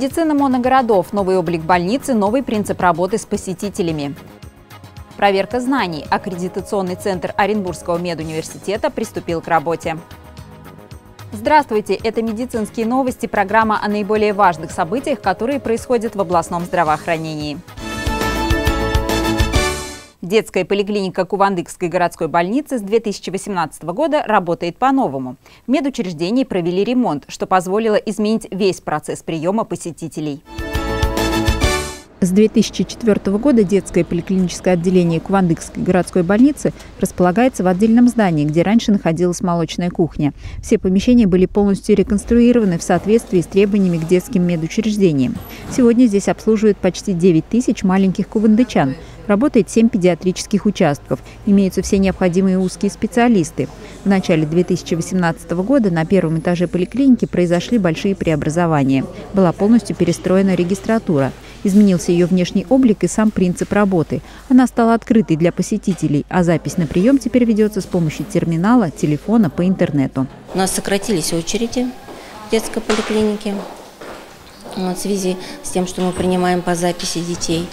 Медицина моногородов, новый облик больницы, новый принцип работы с посетителями. Проверка знаний. Аккредитационный центр Оренбургского медуниверситета приступил к работе. Здравствуйте! Это медицинские новости, программа о наиболее важных событиях, которые происходят в областном здравоохранении. Детская поликлиника Кувандыкской городской больницы с 2018 года работает по-новому. В медучреждении провели ремонт, что позволило изменить весь процесс приема посетителей. С 2004 года детское поликлиническое отделение Кувандыкской городской больницы располагается в отдельном здании, где раньше находилась молочная кухня. Все помещения были полностью реконструированы в соответствии с требованиями к детским медучреждениям. Сегодня здесь обслуживают почти 9 тысяч маленьких кувандычан. Работает 7 педиатрических участков. Имеются все необходимые узкие специалисты. В начале 2018 года на первом этаже поликлиники произошли большие преобразования. Была полностью перестроена регистратура. Изменился ее внешний облик и сам принцип работы. Она стала открытой для посетителей, а запись на прием теперь ведется с помощью терминала, телефона, по интернету. У нас сократились очереди в детской поликлинике в связи с тем, что мы принимаем по записи детей.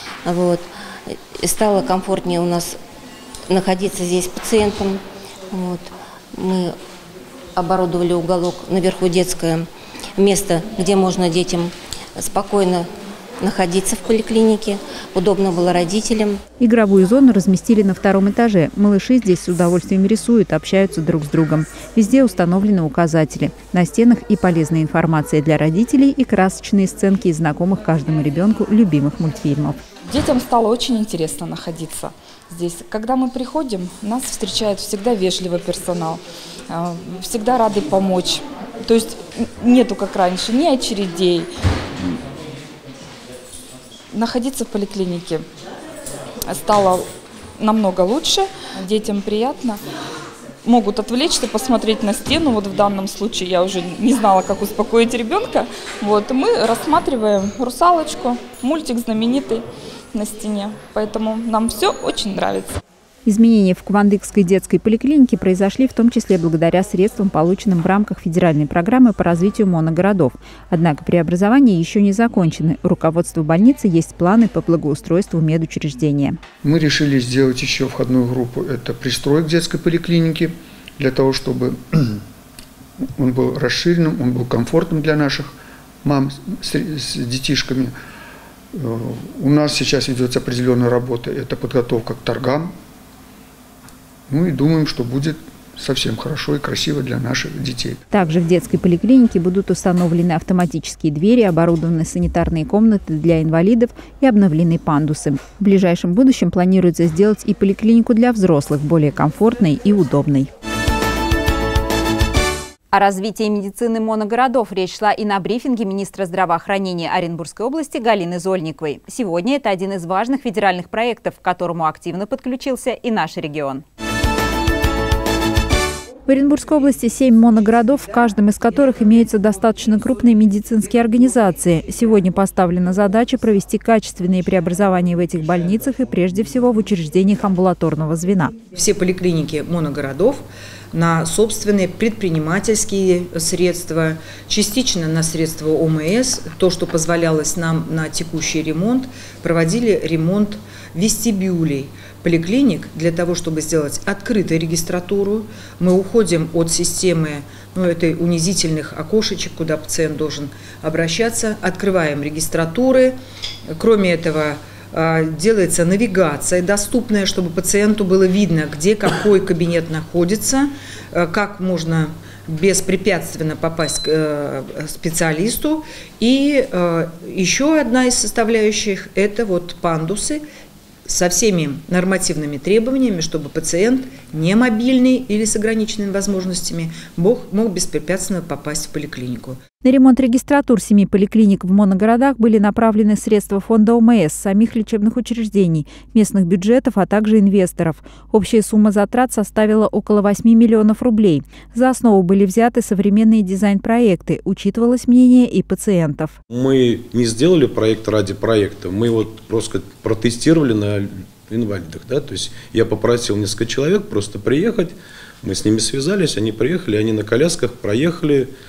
Стало комфортнее у нас находиться здесь пациентам. Мы оборудовали уголок наверху, детское место, где можно детям спокойно находиться в поликлинике, удобно было родителям. Игровую зону разместили на втором этаже. Малыши здесь с удовольствием рисуют, общаются друг с другом. Везде установлены указатели. На стенах и полезная информация для родителей, и красочные сценки из знакомых каждому ребенку любимых мультфильмов. Детям стало очень интересно находиться здесь. Когда мы приходим, нас встречает всегда вежливый персонал, всегда рады помочь. То есть нету, как раньше, ни очередей. Находиться в поликлинике стало намного лучше, детям приятно. Могут отвлечься, посмотреть на стену. Вот в данном случае я уже не знала, как успокоить ребенка. Мы рассматриваем «Русалочку», мультик знаменитый на стене. Поэтому нам все очень нравится. Изменения в Кувандыкской детской поликлинике произошли в том числе благодаря средствам, полученным в рамках федеральной программы по развитию моногородов. Однако преобразования еще не закончены. У руководства больницы есть планы по благоустройству медучреждения. Мы решили сделать еще входную группу. Это пристрой к детской поликлинике, для того, чтобы он был расширенным, он был комфортным для наших мам с детишками. У нас сейчас ведется определенная работа. Это подготовка к торгам. И думаем, что будет совсем хорошо и красиво для наших детей. Также в детской поликлинике будут установлены автоматические двери, оборудованы санитарные комнаты для инвалидов и обновлены пандусы. В ближайшем будущем планируется сделать и поликлинику для взрослых более комфортной и удобной. О развитии медицины моногородов речь шла и на брифинге министра здравоохранения Оренбургской области Галины Зольниковой. Сегодня это один из важных федеральных проектов, к которому активно подключился и наш регион. В Оренбургской области 7 моногородов, в каждом из которых имеются достаточно крупные медицинские организации. Сегодня поставлена задача провести качественные преобразования в этих больницах и прежде всего в учреждениях амбулаторного звена. Все поликлиники моногородов на собственные предпринимательские средства, частично на средства ОМС, то, что позволялось нам на текущий ремонт, проводили ремонт вестибюлей поликлиник для того, чтобы сделать открытую регистратуру. Мы уходим от системы этой унизительных окошечек, куда пациент должен обращаться, открываем регистратуры. Кроме этого, делается навигация доступная, чтобы пациенту было видно, где какой кабинет находится, как можно беспрепятственно попасть к специалисту. И еще одна из составляющих – это пандусы со всеми нормативными требованиями, чтобы пациент не мобильный или с ограниченными возможностями мог беспрепятственно попасть в поликлинику. На ремонт регистратур 7 поликлиник в моногородах были направлены средства фонда ОМС, самих лечебных учреждений, местных бюджетов, а также инвесторов. Общая сумма затрат составила около 8 миллионов рублей. За основу были взяты современные дизайн-проекты, учитывалось мнение и пациентов. Мы не сделали проект ради проекта, мы просто протестировали на инвалидах. То есть я попросил несколько человек просто приехать, мы с ними связались, они приехали, они на колясках проехали.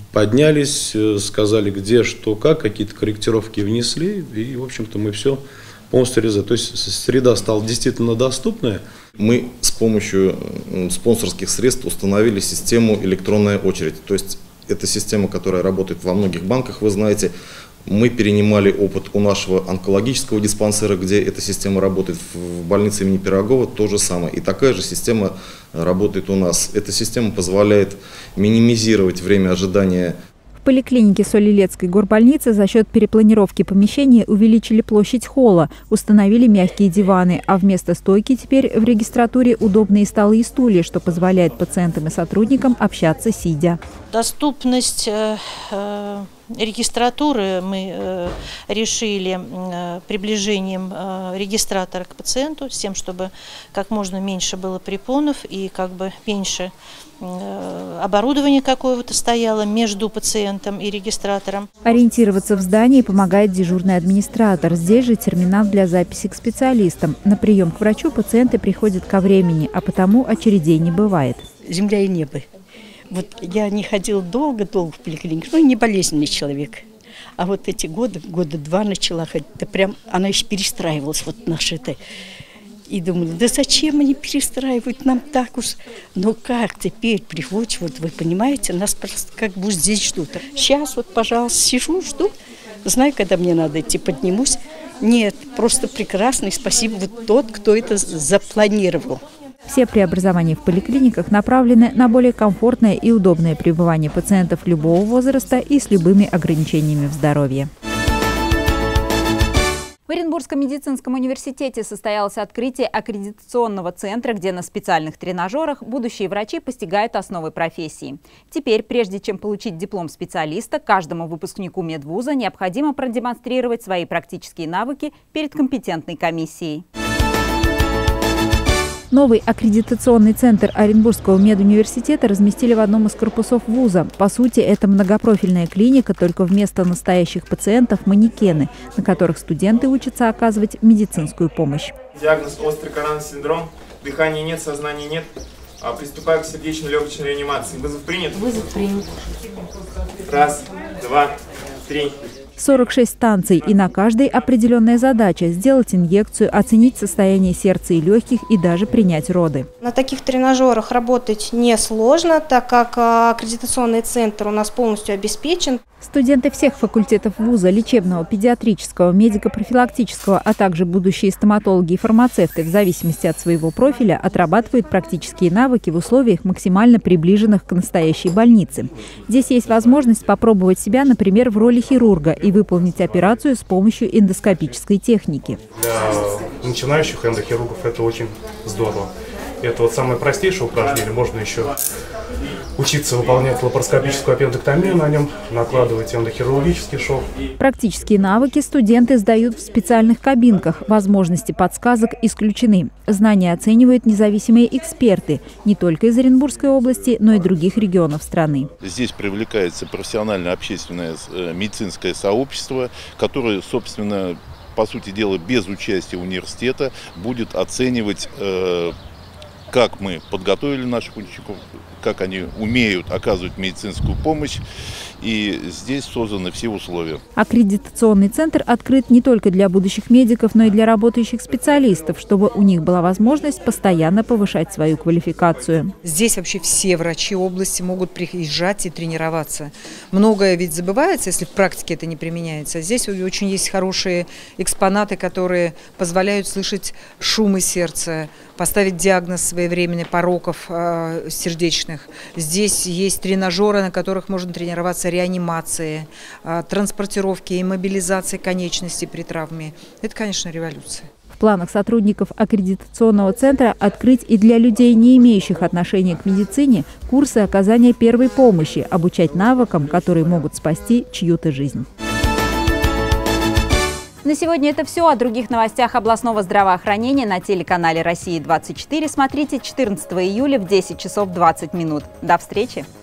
поднялись, сказали, где, что, как, какие-то корректировки внесли, и, в общем-то, мы все полностью реализовали. То есть среда стала действительно доступная. Мы с помощью спонсорских средств установили систему «Электронная очередь». То есть это система, которая работает во многих банках, вы знаете. Мы перенимали опыт у нашего онкологического диспансера, где эта система работает, в больнице имени Пирогова то же самое. И такая же система работает у нас. Эта система позволяет минимизировать время ожидания. В поликлинике Солилецкой горбольницы за счет перепланировки помещения увеличили площадь холла, установили мягкие диваны, а вместо стойки теперь в регистратуре удобные столы и стулья, что позволяет пациентам и сотрудникам общаться сидя. Доступность регистратуры мы решили приближением регистратора к пациенту, с тем, чтобы как можно меньше было препонов и как бы меньше оборудование какое-то стояло между пациентом и регистратором. Ориентироваться в здании помогает дежурный администратор. Здесь же терминал для записи к специалистам. На прием к врачу пациенты приходят ко времени, а потому очередей не бывает. Земля и небо. Вот я не ходила долго-долго в поликлинику, не болезненный человек. А вот эти года 2 начала ходить, да прям она еще перестраивалась, вот наша это. И думала, да зачем они перестраивают, нам так уж. Ну как теперь приходишь, вот вы понимаете, нас просто как бы здесь ждут. Сейчас вот, пожалуйста, сижу, жду, знаю, когда мне надо идти, поднимусь. Нет, просто прекрасно, и спасибо вот тот, кто это запланировал. Все преобразования в поликлиниках направлены на более комфортное и удобное пребывание пациентов любого возраста и с любыми ограничениями в здоровье. В Оренбургском медицинском университете состоялось открытие аккредитационного центра, где на специальных тренажерах будущие врачи постигают основы профессии. Теперь, прежде чем получить диплом специалиста, каждому выпускнику медвуза необходимо продемонстрировать свои практические навыки перед компетентной комиссией. Новый аккредитационный центр Оренбургского медуниверситета разместили в одном из корпусов вуза. По сути, это многопрофильная клиника, только вместо настоящих пациентов – манекены, на которых студенты учатся оказывать медицинскую помощь. Диагноз – острый коронарный синдром, дыхания нет, сознания нет. Приступаю к сердечно-легочной реанимации. Вызов принят? Вызов принят. 1, 2, 3. 46 станций, и на каждой определенная задача – сделать инъекцию, оценить состояние сердца и легких и даже принять роды. На таких тренажерах работать несложно, так как аккредитационный центр у нас полностью обеспечен. Студенты всех факультетов вуза – лечебного, педиатрического, медико-профилактического, а также будущие стоматологи и фармацевты в зависимости от своего профиля отрабатывают практические навыки в условиях, максимально приближенных к настоящей больнице. Здесь есть возможность попробовать себя, например, в роли хирурга и выполнить операцию с помощью эндоскопической техники. Для начинающих эндохирургов это очень здорово. Это вот самое простейшее упражнение. Можно еще учиться выполнять лапароскопическую аппендэктомию на нем, накладывать эндохирургический шов. Практические навыки студенты сдают в специальных кабинках. Возможности подсказок исключены. Знания оценивают независимые эксперты не только из Оренбургской области, но и других регионов страны. Здесь привлекается профессиональное общественное медицинское сообщество, которое, собственно, по сути дела, без участия университета будет оценивать, как мы подготовили наших учеников, как они умеют оказывать медицинскую помощь. И здесь созданы все условия. Аккредитационный центр открыт не только для будущих медиков, но и для работающих специалистов, чтобы у них была возможность постоянно повышать свою квалификацию. Здесь вообще все врачи области могут приезжать и тренироваться. Многое ведь забывается, если в практике это не применяется. Здесь очень есть хорошие экспонаты, которые позволяют слышать шумы сердца, поставить диагноз своевременный пороков сердечных. Здесь есть тренажеры, на которых можно тренироваться реанимации, транспортировки и мобилизации конечностей при травме. Это, конечно, революция. В планах сотрудников аккредитационного центра открыть и для людей, не имеющих отношения к медицине, курсы оказания первой помощи, обучать навыкам, которые могут спасти чью-то жизнь. На сегодня это все. О других новостях областного здравоохранения на телеканале «Россия-24» смотрите 14 июля в 10 часов 20 минут. До встречи!